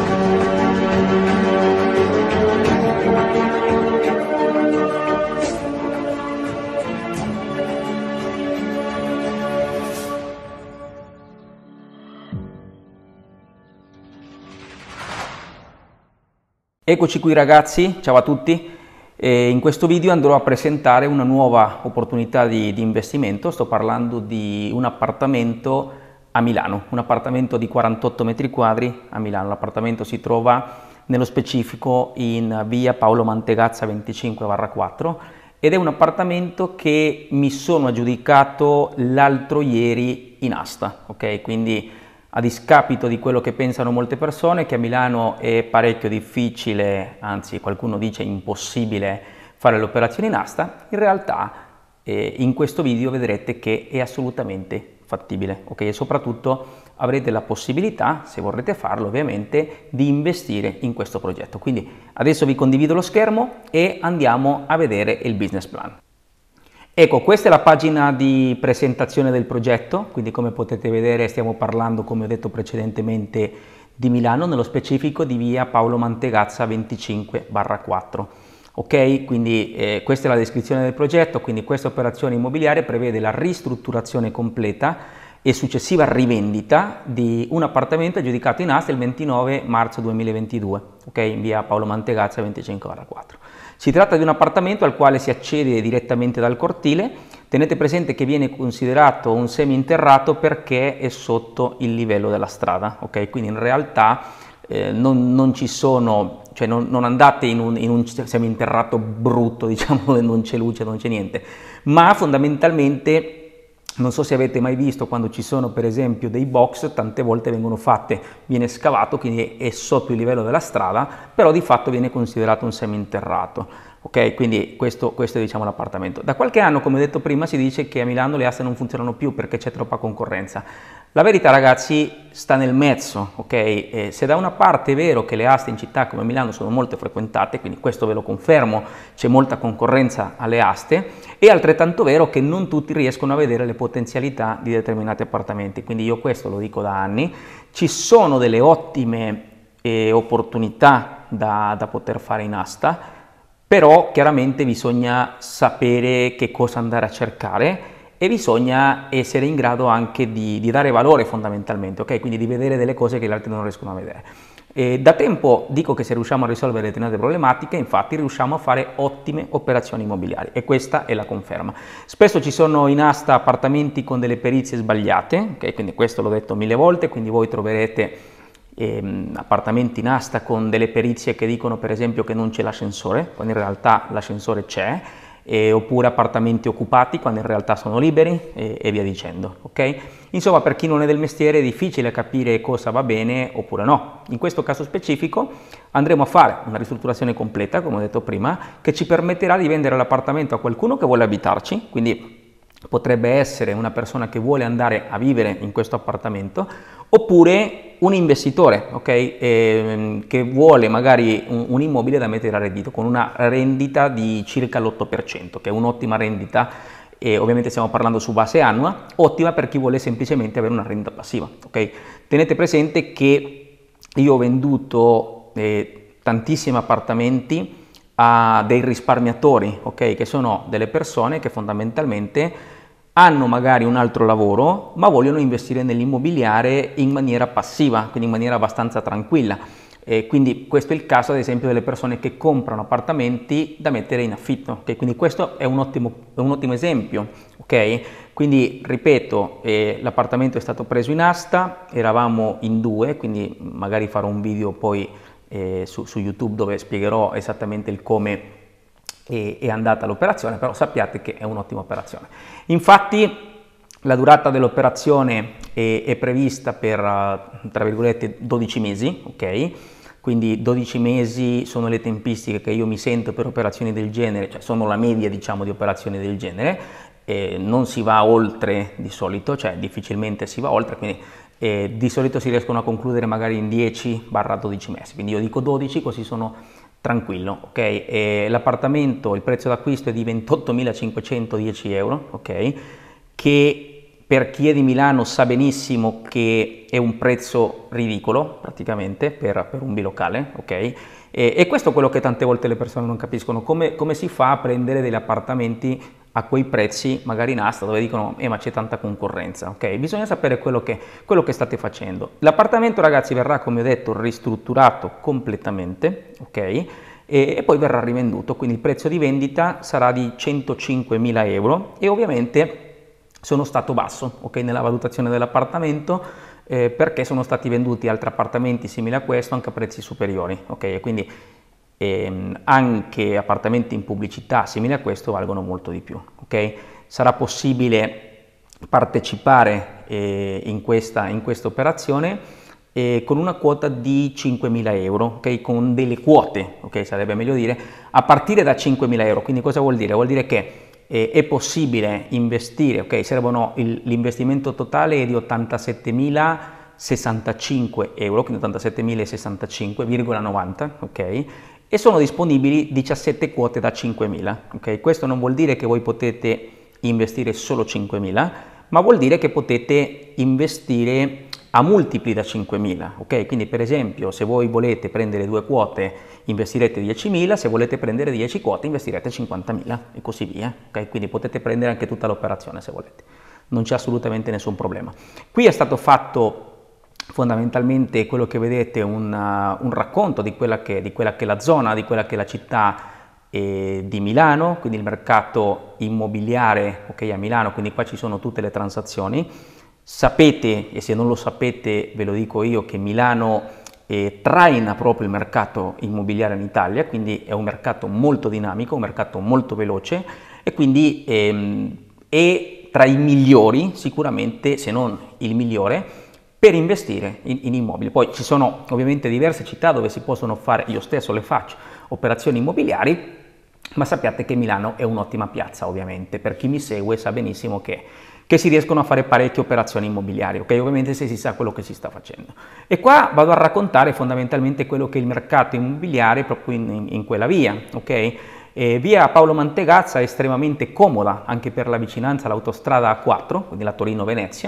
Eccoci qui ragazzi, ciao a tutti. In questo video andrò a presentare una nuova opportunità di investimento. Sto parlando di un appartamento a Milano, un appartamento di 48 metri quadri a Milano. L'appartamento si trova nello specifico in via Paolo Mantegazza 25/4 ed è un appartamento che mi sono aggiudicato l'altro ieri in asta, ok? Quindi a discapito di quello che pensano molte persone, che a Milano è parecchio difficile, anzi qualcuno dice impossibile fare le operazioni in asta, in realtà in questo video vedrete che è assolutamente fattibile, ok? E soprattutto avrete la possibilità, se vorrete farlo ovviamente, di investire in questo progetto. Quindi adesso vi condivido lo schermo e andiamo a vedere il business plan. Ecco, questa è la pagina di presentazione del progetto, quindi come potete vedere stiamo parlando, come ho detto precedentemente, di Milano, nello specifico di via Paolo Mantegazza 25/4. Ok, quindi questa è la descrizione del progetto, quindi questa operazione immobiliare prevede la ristrutturazione completa e successiva rivendita di un appartamento aggiudicato in asta il 29 marzo 2022, ok, in via Paolo Mantegazza 25/4. Si tratta di un appartamento al quale si accede direttamente dal cortile. Tenete presente che viene considerato un seminterrato perché è sotto il livello della strada, ok? Quindi in realtà non ci sono, cioè non andate in un seminterrato brutto, diciamo, dove non c'è luce, non c'è niente, ma fondamentalmente, non so se avete mai visto quando ci sono per esempio dei box, tante volte vengono fatte, viene scavato, quindi è sotto il livello della strada, però di fatto viene considerato un seminterrato, ok? Quindi questo è diciamo l'appartamento. Da qualche anno, come ho detto prima, si dice che a Milano le aste non funzionano più perché c'è troppa concorrenza. La verità ragazzi sta nel mezzo, ok? Se da una parte è vero che le aste in città come Milano sono molto frequentate, quindi questo ve lo confermo, c'è molta concorrenza alle aste, è altrettanto vero che non tutti riescono a vedere le potenzialità di determinati appartamenti, quindi io questo lo dico da anni. Ci sono delle ottime opportunità da poter fare in asta, però chiaramente bisogna sapere che cosa andare a cercare e bisogna essere in grado anche di dare valore fondamentalmente, ok? Quindi di vedere delle cose che gli altri non riescono a vedere. Da tempo dico che se riusciamo a risolvere determinate problematiche, infatti riusciamo a fare ottime operazioni immobiliari e questa è la conferma. Spesso ci sono in asta appartamenti con delle perizie sbagliate, ok? Quindi questo l'ho detto mille volte, quindi voi troverete appartamenti in asta con delle perizie che dicono per esempio che non c'è l'ascensore, quando in realtà l'ascensore c'è, oppure appartamenti occupati quando in realtà sono liberi e via dicendo, ok? Insomma, per chi non è del mestiere è difficile capire cosa va bene oppure no. In questo caso specifico andremo a fare una ristrutturazione completa, come ho detto prima, che ci permetterà di vendere l'appartamento a qualcuno che vuole abitarci, quindi potrebbe essere una persona che vuole andare a vivere in questo appartamento, oppure un investitore, ok? Che vuole magari un immobile da mettere a reddito con una rendita di circa l'8%, che è un'ottima rendita, e ovviamente stiamo parlando su base annua, ottima per chi vuole semplicemente avere una rendita passiva, ok? Tenete presente che io ho venduto tantissimi appartamenti a dei risparmiatori, ok? Che sono delle persone che fondamentalmente hanno magari un altro lavoro, ma vogliono investire nell'immobiliare in maniera passiva, quindi in maniera abbastanza tranquilla. Quindi questo è il caso ad esempio delle persone che comprano appartamenti da mettere in affitto, okay? Quindi questo è un ottimo esempio, ok? Quindi ripeto, l'appartamento è stato preso in asta, eravamo in due, quindi magari farò un video poi su YouTube dove spiegherò esattamente il come è andata l'operazione, però sappiate che è un'ottima operazione. Infatti la durata dell'operazione è prevista per, tra virgolette, 12 mesi, ok? Quindi 12 mesi sono le tempistiche che io mi sento per operazioni del genere, cioè sono la media diciamo di operazioni del genere, non si va oltre di solito, cioè difficilmente si va oltre, quindi di solito si riescono a concludere magari in 10-12 mesi, quindi io dico 12 così sono tranquillo, ok? L'appartamento, il prezzo d'acquisto è di 28.510 euro, ok? Che per chi è di Milano sa benissimo che è un prezzo ridicolo praticamente per un bilocale, ok? E questo è quello che tante volte le persone non capiscono, come si fa a prendere degli appartamenti a quei prezzi, magari in asta, dove dicono ma c'è tanta concorrenza, ok? Bisogna sapere quello che state facendo. L'appartamento, ragazzi, verrà, come ho detto, ristrutturato completamente, ok? E poi verrà rivenduto, quindi il prezzo di vendita sarà di 105.000 euro e ovviamente sono stato basso, ok, nella valutazione dell'appartamento, perché sono stati venduti altri appartamenti simili a questo anche a prezzi superiori, ok? E quindi anche appartamenti in pubblicità simili a questo valgono molto di più, ok? Sarà possibile partecipare in questa operazione con una quota di 5.000 euro, ok? Con delle quote, ok? Sarebbe meglio dire, a partire da 5.000 euro. Quindi cosa vuol dire? Vuol dire che è possibile investire, ok? L'investimento totale è di 87.065 euro, quindi 87.065,90, ok? E sono disponibili 17 quote da 5.000, ok? Questo non vuol dire che voi potete investire solo 5.000, ma vuol dire che potete investire a multipli da 5.000, ok? Quindi per esempio se voi volete prendere 2 quote investirete 10.000, se volete prendere 10 quote investirete 50.000 e così via, ok? Quindi potete prendere anche tutta l'operazione se volete, non c'è assolutamente nessun problema. Qui è stato fatto fondamentalmente quello che vedete, un racconto di quella che è la zona, di quella che è la città di Milano, quindi il mercato immobiliare, ok, a Milano, quindi qua ci sono tutte le transazioni. Sapete, e se non lo sapete ve lo dico io, che Milano traina proprio il mercato immobiliare in Italia, quindi è un mercato molto dinamico, un mercato molto veloce e quindi è tra i migliori, sicuramente, se non il migliore, per investire in immobili. Poi ci sono ovviamente diverse città dove si possono fare, io stesso le faccio, operazioni immobiliari, ma sappiate che Milano è un'ottima piazza, ovviamente. Per chi mi segue sa benissimo che si riescono a fare parecchie operazioni immobiliari, ok? Ovviamente se si sa quello che si sta facendo. E qua vado a raccontare fondamentalmente quello che è il mercato immobiliare proprio in quella via, ok? Via Paolo Mantegazza è estremamente comoda anche per la vicinanza all'autostrada A4, quindi la Torino-Venezia.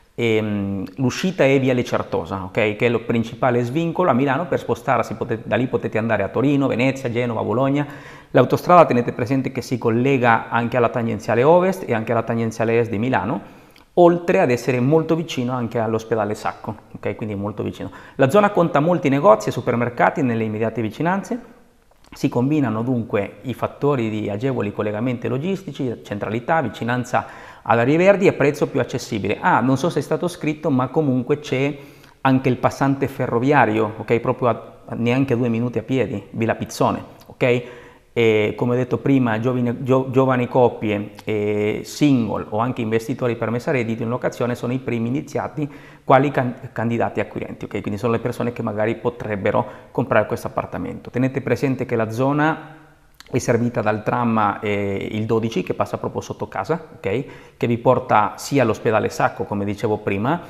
L'uscita è via Lecertosa, ok? Che è il principale svincolo a Milano per spostarsi, da lì potete andare a Torino, Venezia, Genova, Bologna. L'autostrada tenete presente che si collega anche alla tangenziale ovest e anche alla tangenziale est di Milano, oltre ad essere molto vicino anche all'ospedale Sacco, ok? Quindi molto vicino. La zona conta molti negozi e supermercati nelle immediate vicinanze. Si combinano dunque i fattori di agevoli collegamenti logistici, centralità, vicinanza ad aree verdi e prezzo più accessibile. Non so se è stato scritto, ma comunque c'è anche il passante ferroviario, ok? Proprio neanche 2 minuti a piedi, Villa Pizzone, ok? E come ho detto prima, giovani coppie, single o anche investitori per messa a reddito in locazione sono i primi iniziati quali candidati acquirenti, ok? Quindi sono le persone che magari potrebbero comprare questo appartamento. Tenete presente che la zona è servita dal tram il 12 che passa proprio sotto casa, ok? Che vi porta sia all'ospedale Sacco, come dicevo prima,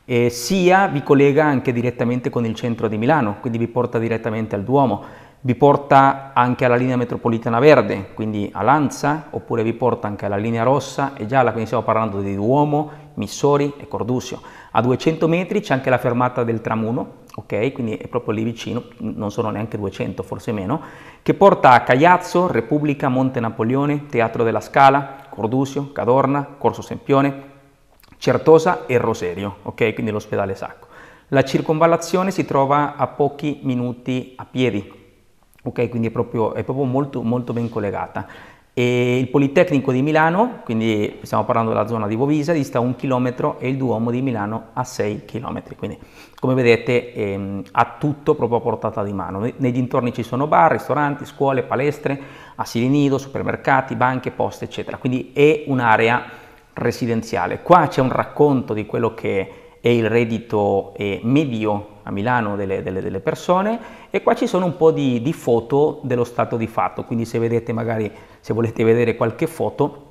sia vi collega anche direttamente con il centro di Milano, quindi vi porta direttamente al Duomo. Vi porta anche alla linea metropolitana verde, quindi a Lanza, oppure vi porta anche alla linea rossa e gialla, quindi stiamo parlando di Duomo, Missori e Cordusio. A 200 metri c'è anche la fermata del tram 1, ok? Quindi è proprio lì vicino, non sono neanche 200, forse meno, che porta a Cagliazzo, Repubblica, Monte Napoleone, Teatro della Scala, Cordusio, Cadorna, Corso Sempione, Certosa e Roserio, ok? Quindi l'ospedale Sacco. La circonvallazione si trova a pochi minuti a piedi, ok? Quindi è proprio molto, molto ben collegata. E il Politecnico di Milano, quindi stiamo parlando della zona di Bovisa, dista 1 chilometro e il Duomo di Milano a 6 chilometri. Quindi come vedete ha tutto proprio a portata di mano. Nei dintorni ci sono bar, ristoranti, scuole, palestre, asili nido, supermercati, banche, poste, eccetera. Quindi è un'area residenziale. Qua c'è un racconto di quello che è il reddito medio a Milano delle persone, e qua ci sono un po' di foto dello stato di fatto, quindi se vedete, magari se volete vedere qualche foto,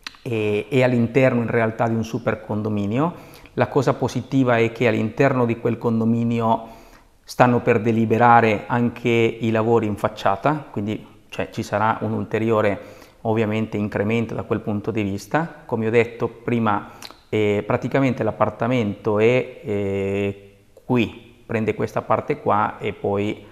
è all'interno in realtà di un super condominio. La cosa positiva è che all'interno di quel condominio stanno per deliberare anche i lavori in facciata, quindi ci sarà un ulteriore ovviamente incremento da quel punto di vista. Come ho detto prima, praticamente l'appartamento è qui, prende questa parte qua e poi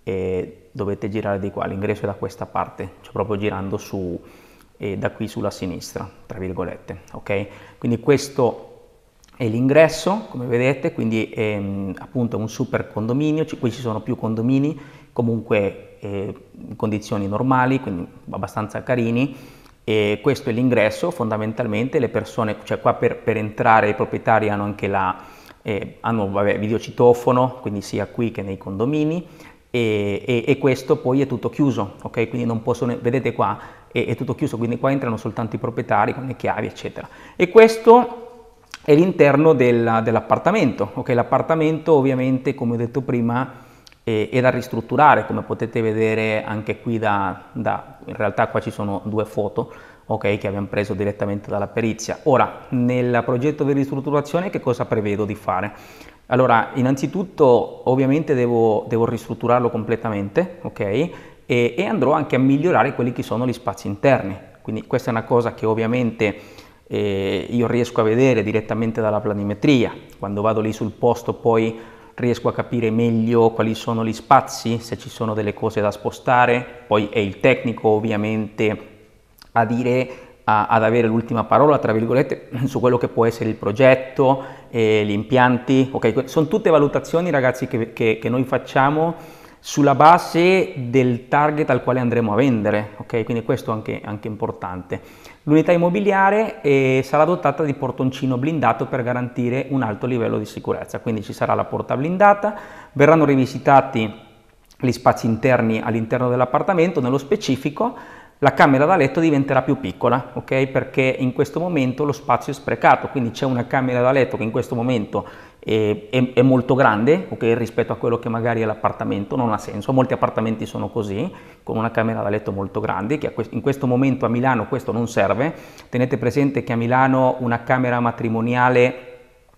dovete girare di qua, l'ingresso è da questa parte, cioè proprio girando su, da qui sulla sinistra, tra virgolette, ok? Quindi questo è l'ingresso, come vedete, quindi è appunto un super condominio, qui ci sono più condomini, comunque in condizioni normali, quindi abbastanza carini, e questo è l'ingresso, fondamentalmente le persone, cioè qua per entrare i proprietari hanno anche hanno videocitofono, quindi sia qui che nei condomini, e questo poi è tutto chiuso, ok? Quindi non possono, vedete qua, è tutto chiuso, quindi qua entrano soltanto i proprietari con le chiavi, eccetera. E questo è l'interno dell'appartamento, ok? L'appartamento ovviamente, come ho detto prima, è da ristrutturare, come potete vedere anche qui in realtà qua ci sono due foto, ok, che abbiamo preso direttamente dalla perizia. Ora, nel progetto di ristrutturazione che cosa prevedo di fare? Allora, innanzitutto ovviamente devo ristrutturarlo completamente, ok? E andrò anche a migliorare quelli che sono gli spazi interni, quindi questa è una cosa che ovviamente io riesco a vedere direttamente dalla planimetria. Quando vado lì sul posto poi riesco a capire meglio quali sono gli spazi, se ci sono delle cose da spostare, poi è il tecnico ovviamente a dire, ad avere l'ultima parola, tra virgolette, su quello che può essere il progetto, gli impianti, ok? Sono tutte valutazioni, ragazzi, che noi facciamo sulla base del target al quale andremo a vendere, ok? Quindi questo è anche importante. L'unità immobiliare sarà dotata di portoncino blindato per garantire un alto livello di sicurezza, quindi ci sarà la porta blindata, verranno rivisitati gli spazi interni all'interno dell'appartamento, nello specifico la camera da letto diventerà più piccola, ok? Perché in questo momento lo spazio è sprecato, quindi c'è una camera da letto che in questo momento è molto grande, ok? Rispetto a quello che magari è l'appartamento, non ha senso, molti appartamenti sono così, con una camera da letto molto grande, che in questo momento a Milano questo non serve. Tenete presente che a Milano una camera matrimoniale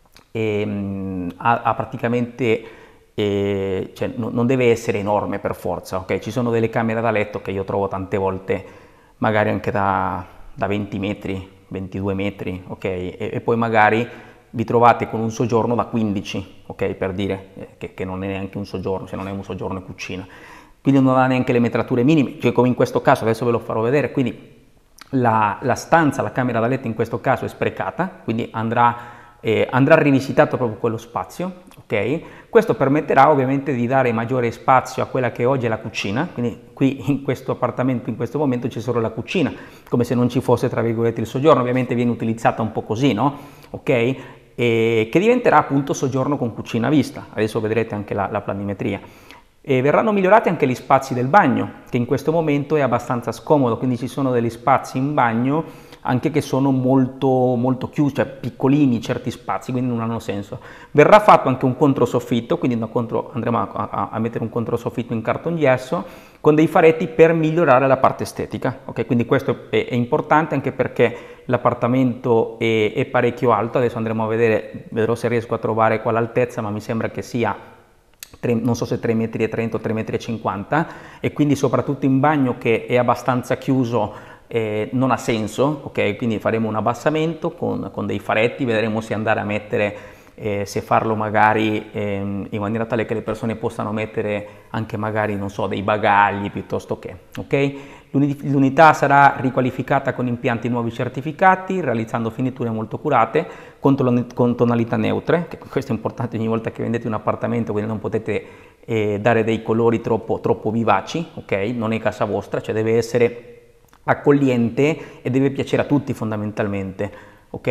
ha praticamente... cioè, non deve essere enorme per forza, ok? Ci sono delle camere da letto che io trovo tante volte magari anche da 20 metri, 22 metri, ok? E poi magari vi trovate con un soggiorno da 15, ok? Per dire che non è neanche un soggiorno, se non è un soggiorno è cucina, quindi non ha neanche le metrature minime, cioè come in questo caso, adesso ve lo farò vedere. Quindi la stanza, la camera da letto in questo caso è sprecata, quindi andrà rivisitato proprio quello spazio, ok? Questo permetterà ovviamente di dare maggiore spazio a quella che oggi è la cucina, quindi qui in questo appartamento in questo momento c'è solo la cucina, come se non ci fosse tra virgolette il soggiorno, ovviamente viene utilizzata un po' così, no? Ok? Che diventerà appunto soggiorno con cucina a vista, adesso vedrete anche la planimetria. E verranno migliorati anche gli spazi del bagno, che in questo momento è abbastanza scomodo, quindi ci sono degli spazi in bagno anche che sono molto chiusi, cioè piccolini certi spazi, quindi non hanno senso. Verrà fatto anche un controsoffitto, quindi andremo a mettere un controsoffitto in cartongesso con dei faretti per migliorare la parte estetica, ok? Quindi questo è importante anche perché l'appartamento è parecchio alto, adesso andremo a vedrò se riesco a trovare qual altezza, ma mi sembra che sia non so se 3,30 metri o 3,50 m, e quindi soprattutto in bagno che è abbastanza chiuso non ha senso, ok? Quindi faremo un abbassamento con dei faretti, vedremo se andare a mettere, se farlo magari in maniera tale che le persone possano mettere anche magari, non so, dei bagagli piuttosto che, ok? L'unità sarà riqualificata con impianti nuovi certificati, realizzando finiture molto curate, con tonalità neutre, che questo è importante ogni volta che vendete un appartamento, quindi non potete dare dei colori troppo vivaci, ok? Non è casa vostra, cioè deve essere accogliente e deve piacere a tutti fondamentalmente, ok?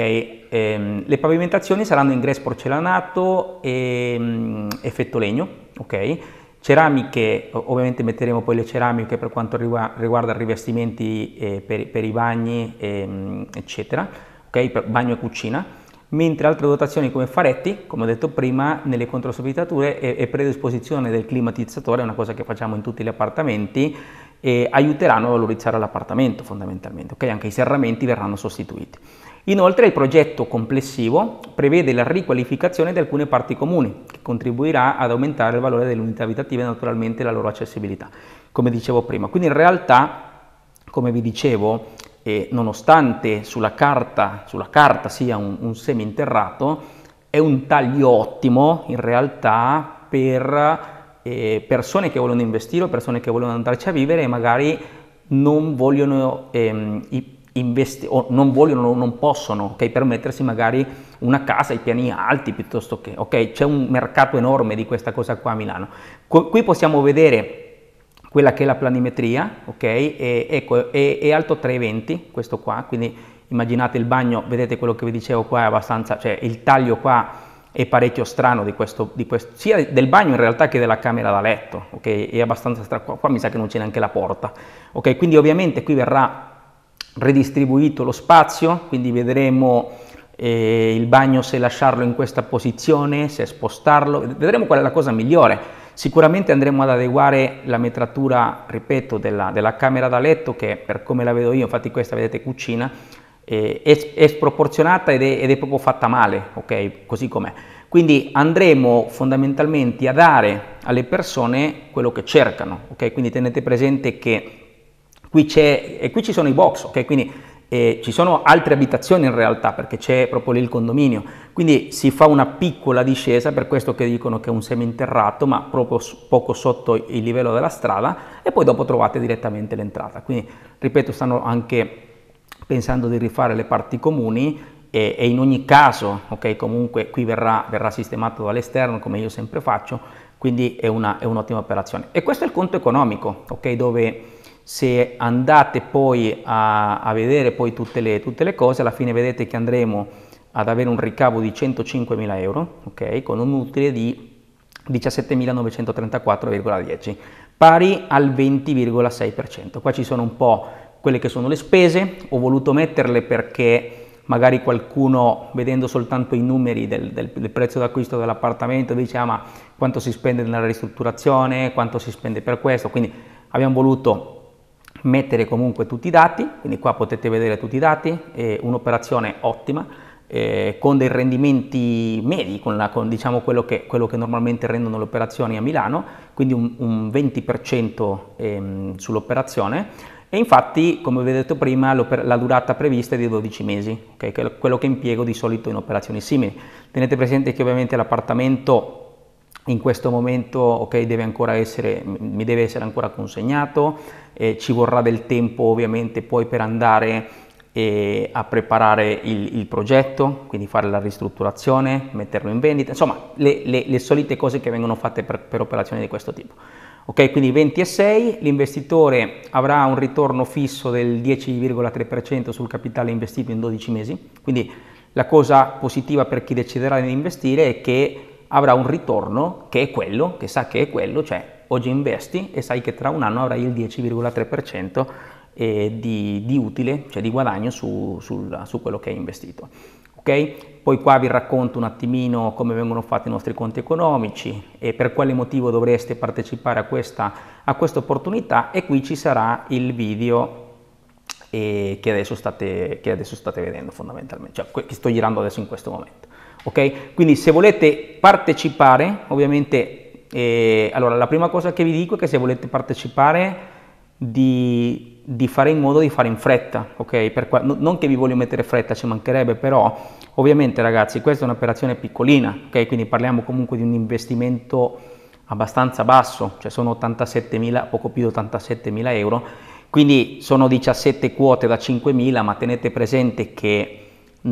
Le pavimentazioni saranno in grès porcellanato e effetto legno, ok? Ceramiche, ovviamente metteremo poi le ceramiche per quanto riguarda i rivestimenti per i bagni, eccetera, ok? Per bagno e cucina, mentre altre dotazioni come faretti, come ho detto prima, nelle controsoffittature e predisposizione del climatizzatore, è una cosa che facciamo in tutti gli appartamenti, e aiuteranno a valorizzare l'appartamento fondamentalmente, ok? Anche i serramenti verranno sostituiti. Inoltre il progetto complessivo prevede la riqualificazione di alcune parti comuni, che contribuirà ad aumentare il valore delle unità abitative e naturalmente la loro accessibilità, come dicevo prima. Quindi in realtà, come vi dicevo, nonostante sulla carta sia un seminterrato, è un taglio ottimo in realtà per persone che vogliono investire o persone che vogliono andarci a vivere e magari non vogliono o non possono, okay, permettersi magari una casa ai piani alti piuttosto che, ok, c'è un mercato enorme di questa cosa qua a Milano. Qui possiamo vedere quella che è la planimetria, ok, è alto 3,20 questo qua, quindi immaginate il bagno, vedete quello che vi dicevo qua è abbastanza, cioè il taglio qua è parecchio strano di questo, sia del bagno in realtà che della camera da letto, ok, è abbastanza strano, qua mi sa che non c'è neanche la porta, ok, quindi ovviamente qui verrà redistribuito lo spazio, quindi vedremo il bagno se lasciarlo in questa posizione, se spostarlo, vedremo qual è la cosa migliore. Sicuramente andremo ad adeguare la metratura, ripeto, della camera da letto, che per come la vedo io, infatti questa vedete cucina, è sproporzionata ed è proprio fatta male, ok, così com'è. Quindi andremo fondamentalmente a dare alle persone quello che cercano, ok, quindi tenete presente che qui ci sono i box, ok, quindi ci sono altre abitazioni in realtà, perché c'è proprio lì il condominio, quindi si fa una piccola discesa, per questo che dicono che è un seminterrato, ma proprio poco sotto il livello della strada, e poi dopo trovate direttamente l'entrata. Quindi, ripeto, stanno anche pensando di rifare le parti comuni e in ogni caso, ok, comunque qui verrà sistemato dall'esterno, come io sempre faccio, quindi è un'ottima operazione. E questo è il conto economico, ok, dove se andate poi a vedere poi tutte le cose, alla fine vedete che andremo ad avere un ricavo di 105.000 euro, ok, con un utile di 17.934,10, pari al 20,6%. Qua ci sono un po' quelle che sono le spese, ho voluto metterle perché magari qualcuno, vedendo soltanto i numeri del prezzo d'acquisto dell'appartamento, dice ah, ma quanto si spende nella ristrutturazione, quanto si spende per questo, quindi abbiamo voluto mettere comunque tutti i dati, quindi qua potete vedere tutti i dati, un'operazione ottima, con dei rendimenti medi, con diciamo quello che normalmente rendono le operazioni a Milano, quindi un 20% sull'operazione, e infatti, come vi ho detto prima, la durata prevista è di 12 mesi, okay? Che è quello che impiego di solito in operazioni simili. Tenete presente che ovviamente l'appartamento in questo momento, okay, mi deve essere ancora consegnato, ci vorrà del tempo ovviamente poi per andare a preparare il progetto, quindi fare la ristrutturazione, metterlo in vendita, insomma le solite cose che vengono fatte per operazioni di questo tipo. Ok, quindi 20,6, l'investitore avrà un ritorno fisso del 10,3% sul capitale investito in 12 mesi, quindi la cosa positiva per chi deciderà di investire è che avrà un ritorno che è quello, che sa che è quello, cioè oggi investi e sai che tra un anno avrai il 10,3% di utile, cioè di guadagno su quello che hai investito. Okay? Poi qua vi racconto un attimino come vengono fatti i nostri conti economici e per quale motivo dovreste partecipare a questa opportunità, e qui ci sarà il video che adesso state vedendo fondamentalmente, cioè che sto girando adesso in questo momento. Ok? Quindi se volete partecipare, ovviamente, allora la prima cosa che vi dico è che se volete partecipare di fare in modo di fare in fretta, ok? Non che vi voglio mettere fretta, ci mancherebbe, però ovviamente ragazzi questa è un'operazione piccolina, ok? Quindi parliamo comunque di un investimento abbastanza basso, cioè sono 87.000, poco più di 87.000 euro, quindi sono 17 quote da 5.000, ma tenete presente che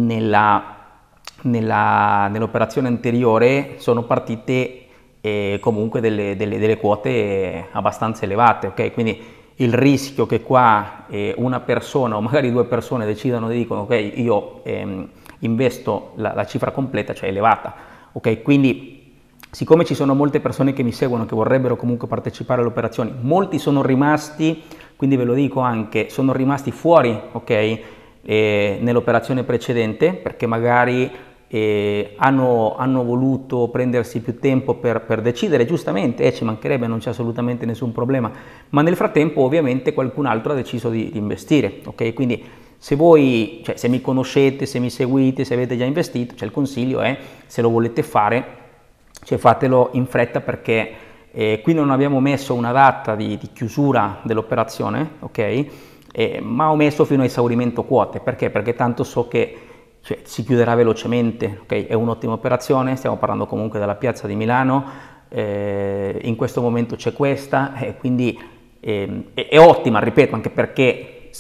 nell'operazione anteriore sono partite comunque delle quote abbastanza elevate, ok? Quindi il rischio che qua una persona o magari due persone decidano e dicono ok, io investo la cifra completa, cioè elevata, ok? Quindi siccome ci sono molte persone che mi seguono che vorrebbero comunque partecipare alle operazioni, molti sono rimasti, quindi ve lo dico anche, sono rimasti fuori, ok? Nell'operazione precedente perché magari hanno voluto prendersi più tempo per decidere, giustamente, ci mancherebbe, non c'è assolutamente nessun problema, ma nel frattempo ovviamente qualcun altro ha deciso di investire, ok? Quindi se voi, cioè, se mi conoscete, se mi seguite, se avete già investito, cioè il consiglio è, se lo volete fare, cioè fatelo in fretta, perché qui non abbiamo messo una data di chiusura dell'operazione, ok? ma ho messo fino a esaurimento quote. Perché? Perché tanto so che si chiuderà velocemente, okay? È un'ottima operazione, stiamo parlando comunque della piazza di Milano, in questo momento c'è questa, quindi è ottima, ripeto, anche perché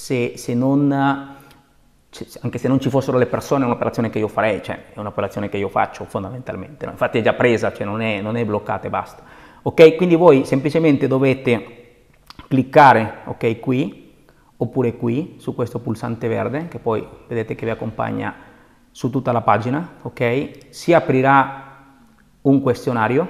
anche se non ci fossero le persone è un'operazione che io farei, cioè è un'operazione che io faccio fondamentalmente, no? Infatti è già presa, cioè non è bloccata e basta. Ok, quindi voi semplicemente dovete cliccare, ok, qui, oppure qui, su questo pulsante verde, che poi vedete che vi accompagna su tutta la pagina, ok? Si aprirà un questionario,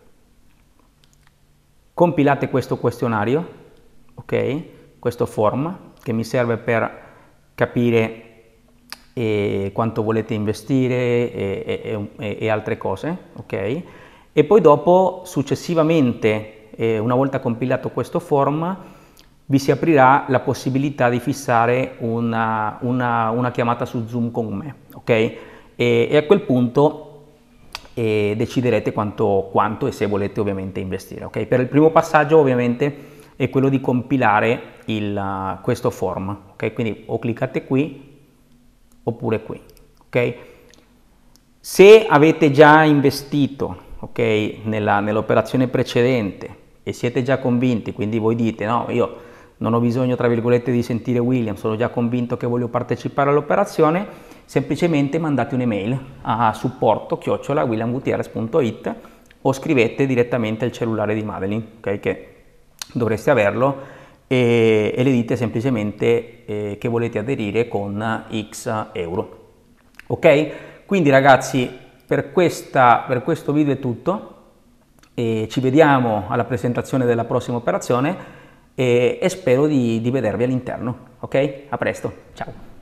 compilate questo questionario, ok? Questo form, che mi serve per capire quanto volete investire e altre cose, ok? E poi dopo, successivamente, una volta compilato questo form, vi si aprirà la possibilità di fissare una chiamata su Zoom con me, ok? E a quel punto deciderete quanto e se volete ovviamente investire, ok? Per il primo passaggio ovviamente è quello di compilare questo form, ok? Quindi o cliccate qui oppure qui, ok? Se avete già investito, ok, nell'operazione precedente e siete già convinti, quindi voi dite no, io non ho bisogno tra virgolette di sentire William, sono già convinto che voglio partecipare all'operazione, semplicemente mandate un'email a supporto@williamgutierrez.it o scrivete direttamente al cellulare di Madeline, ok, che dovreste averlo, e le dite semplicemente che volete aderire con X euro. Ok? Quindi ragazzi, per questo video è tutto, ci vediamo alla presentazione della prossima operazione e spero di vedervi all'interno. Ok? A presto, ciao!